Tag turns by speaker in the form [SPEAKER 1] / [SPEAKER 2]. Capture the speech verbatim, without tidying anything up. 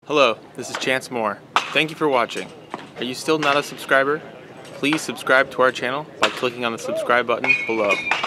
[SPEAKER 1] Hello, this is Chance Moore. Thank you for watching. Are you still not a subscriber? Please subscribe to our channel by clicking on the subscribe button below.